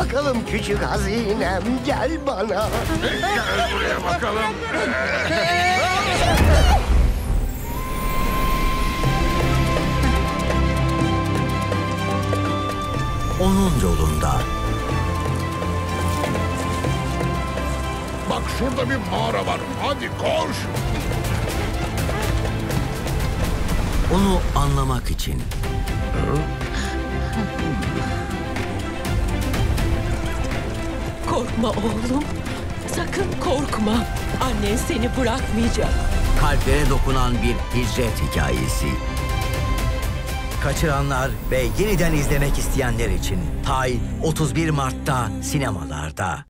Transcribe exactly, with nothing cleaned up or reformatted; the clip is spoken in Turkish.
bakalım küçük hazinem, gel bana. Gel buraya bakalım. Onun yolunda. Bak şurada bir mağara var. Hadi koş. Onu anlamak için. Korkma oğlum. Sakın korkma. Annen seni bırakmayacak. Kalplere dokunan bir hicret hikayesi. Kaçıranlar ve yeniden izlemek isteyenler için Tay otuz bir Mart'ta sinemalarda.